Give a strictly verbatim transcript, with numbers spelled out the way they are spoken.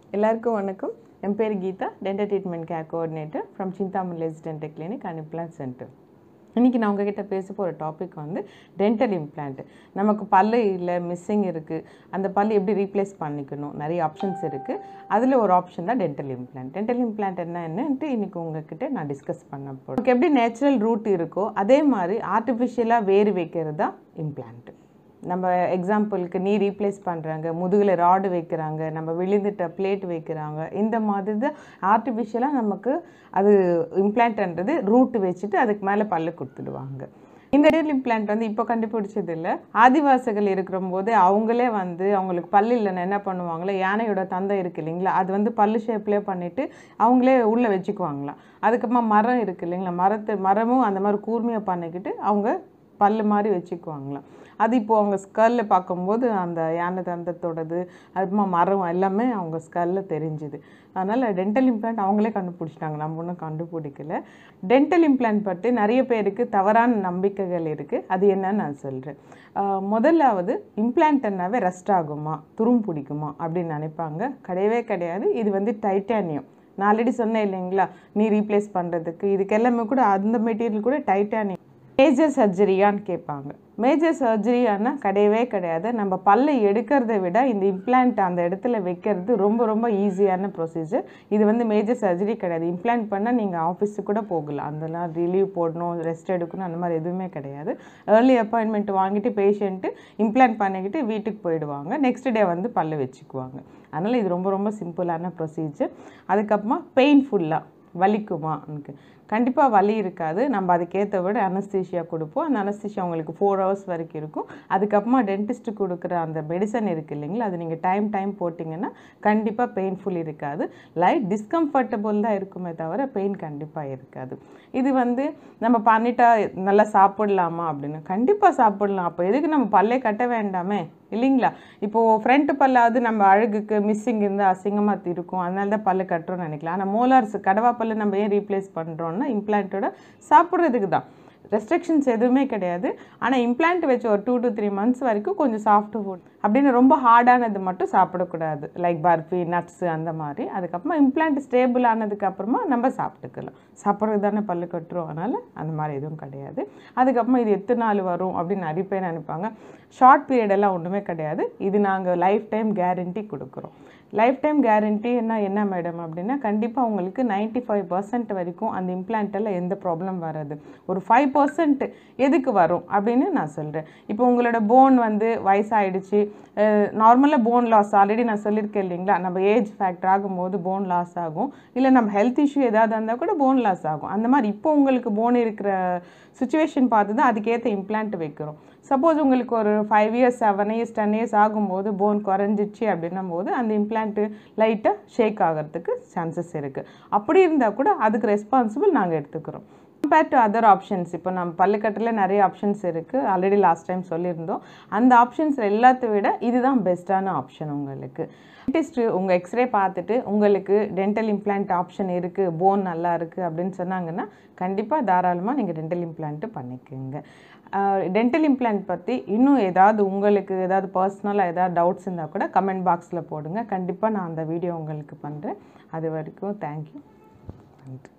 எல்லாருக்கும் வணக்கம். என் பேர் Geetha, dental treatment care coordinator from Chintamani's dental clinic and implant centre. இன்றைக்கி நான் உங்ககிட்ட பேச போகிற டாபிக் வந்து டென்டல் இம்ப்ளான்ட். நமக்கு பல்லு இல்லை, மிஸ்ஸிங் இருக்குது, அந்த பல்லு எப்படி ரீப்ளேஸ் பண்ணிக்கணும், நிறைய ஆப்ஷன்ஸ் இருக்குது. அதில் ஒரு ஆப்ஷன் தான் டென்டல் இம்ப்ளான்ட். டென்டல் இம்ப்ளான்ட் என்னன்ட்டு இன்றைக்கி உங்ககிட்ட நான் டிஸ்கஸ் பண்ண போகிறேன். நமக்கு எப்படி நேச்சுரல் ரூட் இருக்கோ அதே மாதிரி ஆர்டிஃபிஷியலாக வேறு வைக்கிறது தான் இம்ப்ளான்ட். நம்ம எக்ஸாம்பிளுக்கு நீ ரீப்ளேஸ் பண்ணுறாங்க, முதுகில் ராடு வைக்கிறாங்க, நம்ம விழுந்துட்ட பிளேட் வைக்கிறாங்க, இந்த மாதிரி தான் ஆர்டிஃபிஷியலாக நமக்கு அது இம்ப்ளான்ட்ன்றது ரூட்டு வச்சுட்டு அதுக்கு மேலே பல்லு கொடுத்துடுவாங்க. இந்த டென்டல் இம்ப்ளான்ட் வந்து இப்போ கண்டுபிடிச்சது இல்லை. ஆதிவாசிகள் இருக்கிற போது அவங்களே வந்து அவங்களுக்கு பல்லு இல்லைன்னா என்ன பண்ணுவாங்களோ, யானையோட தந்தை இருக்குது இல்லைங்களா, அது வந்து பல்லு ஷேப்லேயே பண்ணிவிட்டு அவங்களே உள்ளே வச்சுக்குவாங்களாம். அதுக்கப்புறமா மரம் இருக்குது இல்லைங்களா, மரத்து மரமும் அந்த மாதிரி கூர்மையாக பண்ணிக்கிட்டு அவங்க பல்லு மாதிரி வச்சுக்குவாங்களாம். அது இப்போது அவங்க ஸ்கல்லில் பார்க்கும்போது அந்த யானை தந்தத்தோடது அதுமா மரம் எல்லாமே அவங்க ஸ்கல்லில் தெரிஞ்சுது. அதனால் டென்டல் இம்ப்ளான்ட் அவங்களே கண்டுபிடிச்சிட்டாங்க, நம்ம ஒன்றும் கண்டுபிடிக்கல. டென்டல் இம்ப்ளான்ட் பற்றி நிறைய பேருக்கு தவறான நம்பிக்கைகள் இருக்குது. அது என்னன்னு நான் சொல்கிறேன். முதலாவது, இம்ப்ளான்ட்னாவே ரெஸ்ட் ஆகுமா, துரும் பிடிக்குமா அப்படின்னு நினைப்பாங்க. கிடையவே கிடையாது. இது வந்து டைட்டானியம். நான் ஆல்ரெடி சொன்னேன் இல்லைங்களா, நீ ரீப்ளேஸ் பண்ணுறதுக்கு இதுக்கு எல்லாமே கூட அந்த மெட்டீரியல் கூட டைட்டானியம். மேஜர் சர்ஜரியான்னு கேட்பாங்க. மேஜர் சர்ஜரியானா கிடையவே கிடையாது. நம்ம பல்லை எடுக்கிறத விட இந்த இம்ப்ளான்ட் அந்த இடத்துல வைக்கிறது ரொம்ப ரொம்ப ஈஸியான ப்ரொசீஜர். இது வந்து மேஜர் சர்ஜரி கிடையாது. இம்ப்ளான்ட் பண்ணால் நீங்கள் ஆஃபீஸுக்கு கூட போகலாம். அதெல்லாம் ரிலீவ் போடணும், ரெஸ்ட் எடுக்கணும், அந்த மாதிரி எதுவுமே கிடையாது. ஏர்லி அப்பாயின்மெண்ட் வாங்கிட்டு பேஷண்ட்டு இம்ப்ளான்ட் பண்ணிக்கிட்டு வீட்டுக்கு போயிடுவாங்க. நெக்ஸ்ட் டே வந்து பல்லு வச்சுக்குவாங்க. அதனால் இது ரொம்ப ரொம்ப சிம்பிளான ப்ரொசீஜர். அதுக்கப்புறமா பெயின்ஃபுல்லாக வலிக்குமா? எனக்கு கண்டிப்பாக வலி இருக்காது. நம்ம அதுக்கேற்ற விட அனஸ்தீஷியா கொடுப்போம். அந்த அனஸ்தீஷியா உங்களுக்கு ஃபோர் ஹவர்ஸ் வரைக்கும் இருக்கும். அதுக்கப்புறமா டென்டிஸ்ட்டு கொடுக்குற அந்த மெடிசன் இருக்குது இல்லைங்களா, அது நீங்கள் டைம் டைம் போட்டிங்கன்னா கண்டிப்பாக பெயின்ஃபுல் இருக்காது. லைட் டிஸ்கம்ஃபர்டபுள் தான் இருக்குமே தவிர பெயின் கண்டிப்பாக இருக்காது. இது வந்து நம்ம பண்ணிட்டா நல்லா சாப்பிட்லாமா அப்படின்னு, கண்டிப்பாக சாப்பிட்லாம். அப்போ எதுக்கு நம்ம பல்லே கட்ட வேண்டாமே இல்லைங்களா? இப்போது ஃப்ரண்ட் பல்லாவது நம்ம அழகுக்கு மிஸ்ஸிங் இருந்தால் அசிங்கமாக இருக்கும், அதனால தான் பல்லு கட்டுறோன்னு நினைக்கலாம். ஆனால் மோலார்ஸ் கடவா பல்லு நம்ம ஏன் ரீப்ளேஸ் பண்ணுறோன்னா இம்ப்ளான்ட்டோட சாப்பிட்றதுக்கு தான். ரெஸ்ட்ரிக்ஷன்ஸ் எதுவுமே கிடையாது. ஆனால் இம்ப்ளான்ட் வச்சு ஒரு டூ டு த்ரீ மந்த்ஸ் வரைக்கும் கொஞ்சம் சாஃப்ட் ஃபுட் அப்படின்னு ரொம்ப ஹார்டானது மட்டும் சாப்பிடக்கூடாது, லைக் பர்ஃபி, நட்ஸு அந்த மாதிரி. அதுக்கப்புறமா இம்ப்ளான்ட் ஸ்டேபிள் ஆனதுக்கப்புறமா நம்ம சாப்பிட்டுக்கலாம். சாப்பிட்றது தானே பல்லு கட்டுறோம், அதனால் அந்த மாதிரி எதுவும் கிடையாது. அதுக்கப்புறமா இது எத்தனை நாள் வரும் அப்படின்னு நிறைய பேர் நினைப்பாங்க. ஷார்ட் பீரியடெல்லாம் ஒன்றுமே கிடையாது. இது நாங்கள் லைஃப் டைம் கேரண்டி கொடுக்குறோம். லைஃப் டைம் கேரண்டின்னா என்ன மேடம் அப்படின்னா, கண்டிப்பாக உங்களுக்கு நைன்ட்டி ஃபைவ் பர்சன்ட் வரைக்கும் அந்த இம்ப்ளான்ட்டில் எந்த ப்ராப்ளம் வராது. ஒரு ஃபைவ் பர்சன்ட் எதுக்கு வரும் அப்படின்னு நான் சொல்கிறேன். இப்போ உங்களோட போன் வந்து வயசாகிடுச்சு, நார்மலாக போன் லாஸ் ஆல்ரெடி நான் சொல்லியிருக்கேன் இல்லைங்களா, நம்ம ஏஜ் ஃபேக்டர் ஆகும்போது போன் லாஸ் ஆகும். இல்லை நம்ம ஹெல்த் இஷ்யூ ஏதாவது இருந்தால் கூட போன் லாஸ் ஆகும். அந்த மாதிரி இப்போ உங்களுக்கு போன் இருக்கிற சுச்சுவேஷன் பார்த்து தான் அதுக்கேற்ற இம்ப்ளான்ட் வைக்கிறோம். சப்போஸ் உங்களுக்கு ஒரு five years seven years ten years ஆகும்போது போன் குறைஞ்சிச்சு அப்படின்னும் போது அந்த இம்ப்ளான்ட்டு லைட்டாக ஷேக் ஆகிறதுக்கு சான்சஸ் இருக்குது. அப்படி இருந்தால் கூட அதுக்கு ரெஸ்பான்சிபிள் நாங்கள் எடுத்துக்கிறோம். கம்பேர் டு அதர் ஆப்ஷன்ஸ், இப்போ நம்ம பல்லுக்கட்டில் நிறைய ஆப்ஷன்ஸ் இருக்குது, ஆல்ரெடி லாஸ்ட் டைம் சொல்லியிருந்தோம். அந்த ஆப்ஷன்ஸ் எல்லாத்த விட இதுதான் பெஸ்ட்டான ஆப்ஷன். உங்களுக்கு டென்டிஸ்ட்டு உங்கள் எக்ஸ்ரே பார்த்துட்டு உங்களுக்கு டென்டல் இம்ப்ளான்ட் ஆப்ஷன் இருக்குது, போன் நல்லா இருக்குது அப்படின்னு சொன்னாங்கன்னா கண்டிப்பாக தாராளமாக நீங்கள் டென்டல் இம்ப்ளான்ட்டு பண்ணிக்கோங்க. டென்டல் இம்ப்ளான்ட் பற்றி இன்னும் ஏதாவது உங்களுக்கு ஏதாவது பர்சனலாக ஏதாவது டவுட்ஸ் இருந்தால் கூட கமெண்ட் பாக்ஸில் போடுங்க. கண்டிப்பாக நான் அந்த வீடியோ உங்களுக்கு பண்ணுறேன். அது வரைக்கும் தேங்க்யூ. நன்றி.